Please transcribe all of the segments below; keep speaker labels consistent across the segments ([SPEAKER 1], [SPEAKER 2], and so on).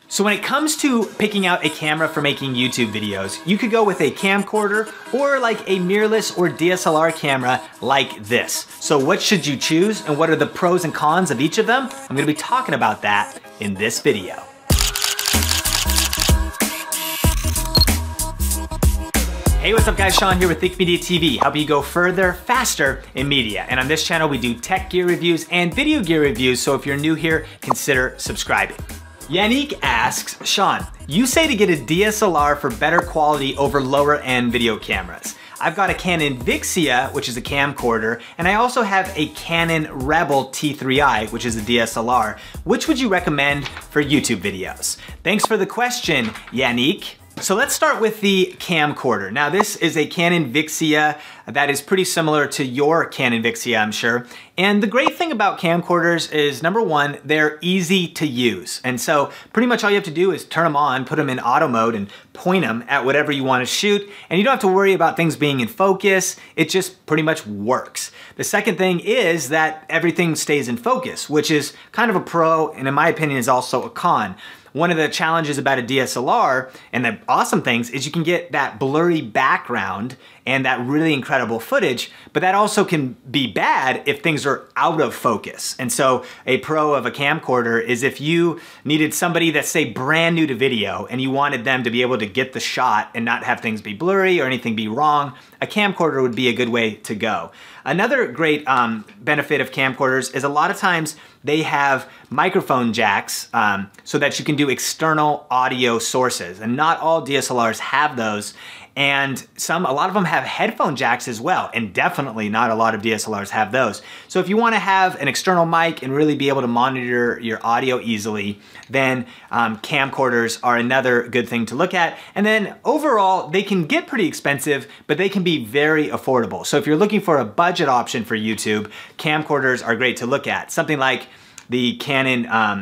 [SPEAKER 1] So when it comes to picking out a camera for making YouTube videos, you could go with a camcorder or like a mirrorless or DSLR camera like this. So what should you choose and what are the pros and cons of each of them? I'm gonna be talking about that in this video. Hey, what's up guys? Sean here with Think Media TV, helping you go further, faster in media. And on this channel, we do tech gear reviews and video gear reviews. So if you're new here, consider subscribing. Yannick asks, Sean, you say to get a DSLR for better quality over lower end video cameras. I've got a Canon Vixia, which is a camcorder, and I also have a Canon Rebel T3i, which is a DSLR. Which would you recommend for YouTube videos? Thanks for the question, Yannick. So let's start with the camcorder. Now this is a Canon Vixia that is pretty similar to your Canon Vixia, I'm sure. And the great thing about camcorders is, number one, they're easy to use. And so pretty much all you have to do is turn them on, put them in auto mode and point them at whatever you want to shoot. And you don't have to worry about things being in focus. It just pretty much works. The second thing is that everything stays in focus, which is kind of a pro and in my opinion is also a con. One of the challenges about a DSLR and the awesome things is you can get that blurry background and that really incredible footage, but that also can be bad if things are out of focus. And so a pro of a camcorder is if you needed somebody that's say brand new to video and you wanted them to be able to get the shot and not have things be blurry or anything be wrong, a camcorder would be a good way to go. Another great benefit of camcorders is a lot of times they have microphone jacks so that you can do external audio sources, and not all DSLRs have those. And a lot of them have headphone jacks as well, and definitely not a lot of DSLRs have those. So if you wanna have an external mic and really be able to monitor your audio easily, then camcorders are another good thing to look at. And then overall, they can get pretty expensive, but they can be very affordable. So if you're looking for a budget option for YouTube, camcorders are great to look at. Something like the Canon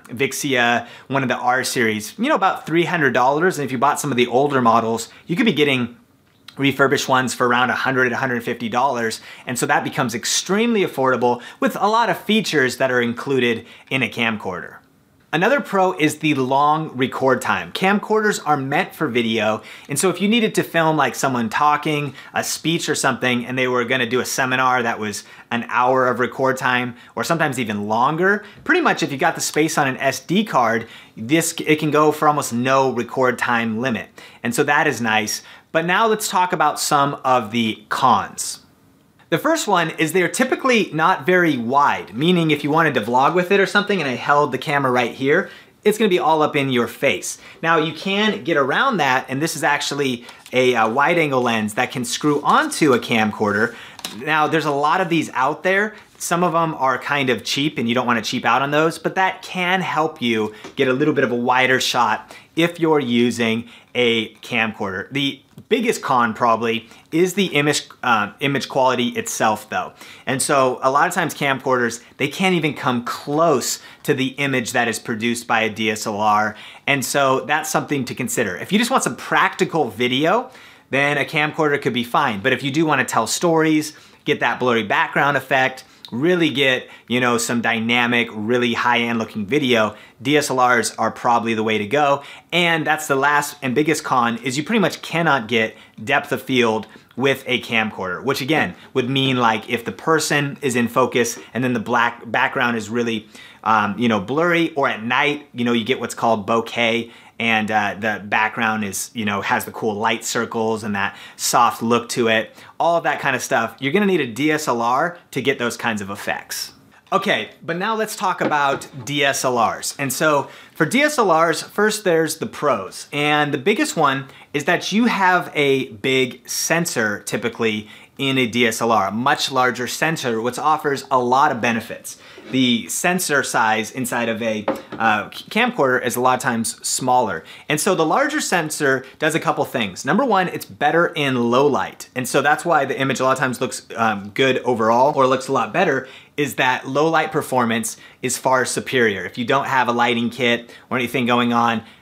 [SPEAKER 1] Vixia, one of the R series, you know, about $300. And if you bought some of the older models, you could be getting refurbished ones for around $100, $150. And so that becomes extremely affordable with a lot of features that are included in a camcorder. Another pro is the long record time. Camcorders are meant for video, and so if you needed to film like someone talking, a speech or something, and they were gonna do a seminar that was an hour of record time, or sometimes even longer, pretty much if you got the space on an SD card, it can go for almost no record time limit. And so that is nice. But now let's talk about some of the cons. The first one is they're typically not very wide, meaning if you wanted to vlog with it or something and I held the camera right here, it's gonna be all up in your face. Now you can get around that, and this is actually a wide angle lens that can screw onto a camcorder. Now there's a lot of these out there. Some of them are kind of cheap and you don't wanna cheap out on those, but that can help you get a little bit of a wider shot if you're using a camcorder. The biggest con probably is the image quality itself though. And so a lot of times camcorders, they can't even come close to the image that is produced by a DSLR. And so that's something to consider. If you just want some practical video, then a camcorder could be fine. But if you do want to tell stories, get that blurry background effect, really get, you know, some dynamic, really high-end looking video, DSLRs are probably the way to go. And that's the last and biggest con is you pretty much cannot get depth of field with a camcorder, which again would mean like if the person is in focus and then the black background is really, you know, blurry, or at night, you know, you get what's called bokeh, and the background is, you know, has the cool light circles and that soft look to it, all of that kind of stuff. You're gonna need a DSLR to get those kinds of effects. Okay, but now let's talk about DSLRs. And so for DSLRs, first there's the pros. And the biggest one is that you have a big sensor typically in a DSLR, a much larger sensor, which offers a lot of benefits. The sensor size inside of a camcorder is a lot of times smaller. And so the larger sensor does a couple things. Number one, it's better in low light. And so that's why the image a lot of times looks good overall, or looks a lot better, is that low light performance is far superior. If you don't have a lighting kit or anything going on,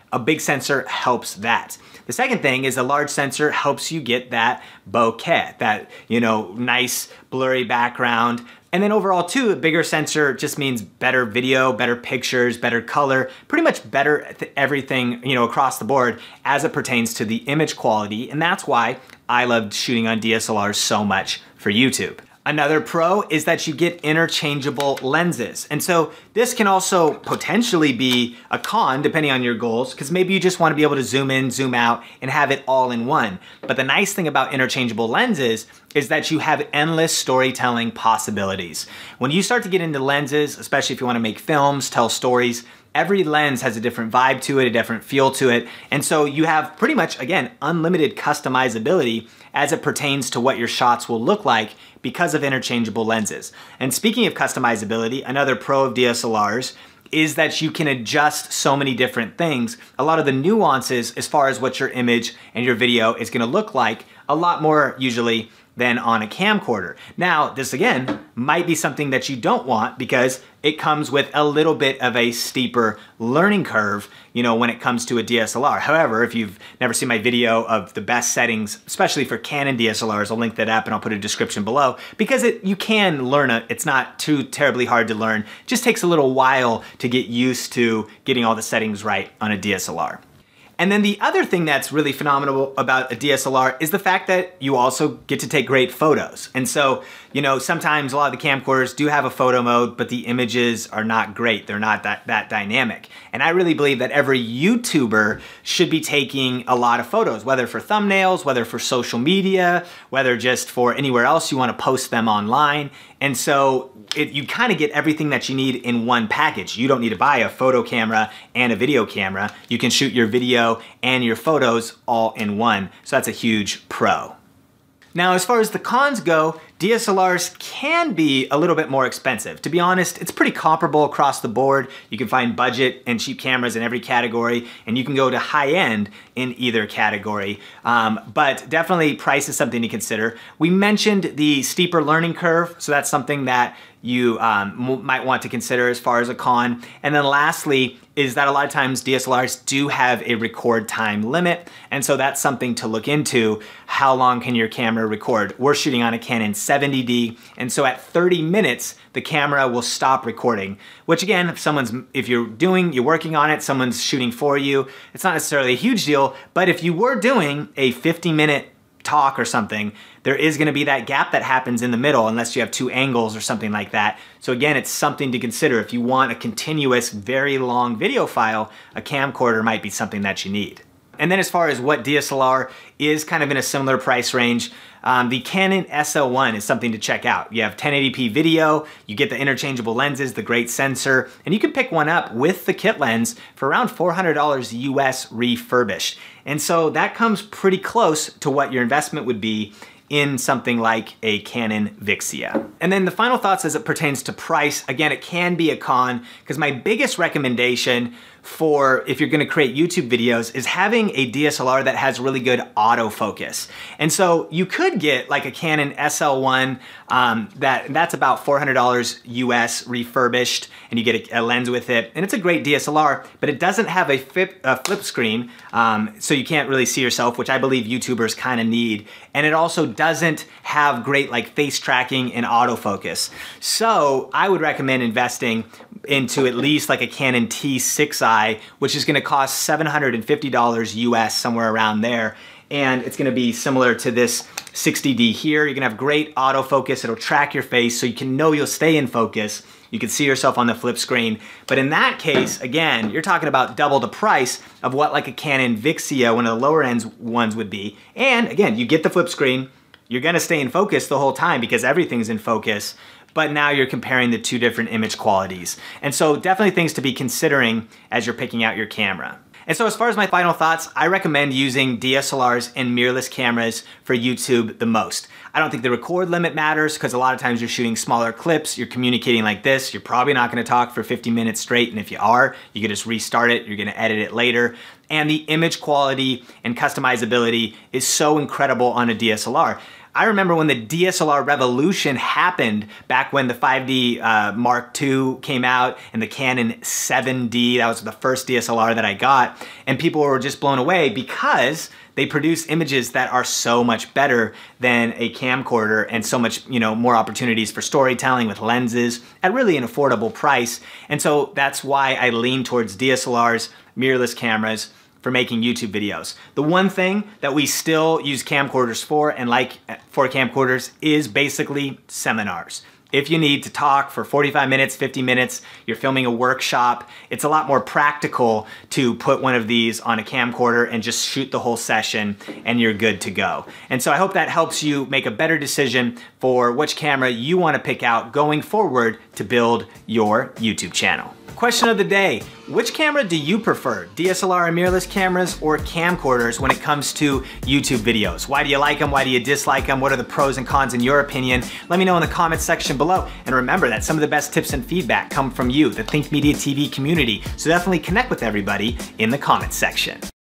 [SPEAKER 1] a big sensor helps that. The second thing is a large sensor helps you get that bokeh, that, you know, nice blurry background. And then overall too, a bigger sensor just means better video, better pictures, better color, pretty much better everything, you know, across the board as it pertains to the image quality. And that's why I loved shooting on DSLRs so much for YouTube. Another pro is that you get interchangeable lenses. And so this can also potentially be a con depending on your goals, because maybe you just want to be able to zoom in, zoom out, and have it all in one. But the nice thing about interchangeable lenses is that you have endless storytelling possibilities. When you start to get into lenses, especially if you want to make films, tell stories, every lens has a different vibe to it, a different feel to it. And so you have pretty much, again, unlimited customizability as it pertains to what your shots will look like because of interchangeable lenses. And speaking of customizability, another pro of DSLRs is that you can adjust so many different things. A lot of the nuances as far as what your image and your video is gonna look like, a lot more usually than on a camcorder. Now, this again might be something that you don't want because it comes with a little bit of a steeper learning curve, you know, when it comes to a DSLR. However, if you've never seen my video of the best settings, especially for Canon DSLRs, I'll link that up and I'll put a description below, because you can learn it. It's not too terribly hard to learn. It just takes a little while to get used to getting all the settings right on a DSLR. And then the other thing that's really phenomenal about a DSLR is the fact that you also get to take great photos. And so, you know, sometimes a lot of the camcorders do have a photo mode, but the images are not great. They're not that dynamic. And I really believe that every YouTuber should be taking a lot of photos, whether for thumbnails, whether for social media, whether just for anywhere else you want to post them online. And so you kind of get everything that you need in one package. You don't need to buy a photo camera and a video camera. You can shoot your video and your photos all in one. So that's a huge pro. Now, as far as the cons go, DSLRs can be a little bit more expensive. To be honest, it's pretty comparable across the board. You can find budget and cheap cameras in every category, and you can go to high end in either category. But definitely price is something to consider. We mentioned the steeper learning curve, so that's something that you might want to consider as far as a con. And then lastly is that a lot of times DSLRs do have a record time limit, and so that's something to look into. How long can your camera record? We're shooting on a Canon 70D, and so at 30 minutes, the camera will stop recording, which again, if you're working on it, someone's shooting for you, it's not necessarily a huge deal, but if you were doing a 50-minute talk or something, there is gonna be that gap that happens in the middle unless you have two angles or something like that. So again, it's something to consider. If you want a continuous, very long video file, a camcorder might be something that you need. And then as far as what DSLR is kind of in a similar price range, the Canon SL1 is something to check out. You have 1080p video, you get the interchangeable lenses, the great sensor, and you can pick one up with the kit lens for around $400 US refurbished. And so that comes pretty close to what your investment would be in something like a Canon Vixia. And then the final thoughts as it pertains to price, again, it can be a con, because my biggest recommendation for if you're gonna create YouTube videos is having a DSLR that has really good autofocus. And so you could get like a Canon SL1, that's about $400 US refurbished, and you get a lens with it, and it's a great DSLR, but it doesn't have a flip screen, so you can't really see yourself, which I believe YouTubers kind of need. And it also doesn't have great like face tracking and autofocus. So I would recommend investing into at least like a Canon T6i, which is gonna cost $750 US, somewhere around there. And it's gonna be similar to this 60D here. You're gonna have great autofocus. It'll track your face so you can know you'll stay in focus. You can see yourself on the flip screen. But in that case, again, you're talking about double the price of what like a Canon Vixia, one of the lower end ones, would be. And again, you get the flip screen. You're gonna stay in focus the whole time because everything's in focus. But now you're comparing the two different image qualities. And so definitely things to be considering as you're picking out your camera. And so as far as my final thoughts, I recommend using DSLRs and mirrorless cameras for YouTube the most. I don't think the record limit matters because a lot of times you're shooting smaller clips, you're communicating like this, you're probably not gonna talk for 50 minutes straight, and if you are, you can just restart it, you're gonna edit it later. And the image quality and customizability is so incredible on a DSLR. I remember when the DSLR revolution happened back when the 5D Mark II came out and the Canon 7D, that was the first DSLR that I got, and people were just blown away because they produce images that are so much better than a camcorder and so much, more opportunities for storytelling with lenses at really an affordable price. And so that's why I lean towards DSLRs, mirrorless cameras, for making YouTube videos. The one thing that we still use camcorders for, and like for camcorders, is basically seminars. If you need to talk for 45 minutes, 50 minutes, you're filming a workshop, it's a lot more practical to put one of these on a camcorder and just shoot the whole session and you're good to go. And so I hope that helps you make a better decision for which camera you want to pick out going forward to build your YouTube channel. Question of the day, which camera do you prefer? DSLR and mirrorless cameras or camcorders when it comes to YouTube videos? Why do you like them? Why do you dislike them? What are the pros and cons in your opinion? Let me know in the comments section below. And remember that some of the best tips and feedback come from you, the Think Media TV community. So definitely connect with everybody in the comments section.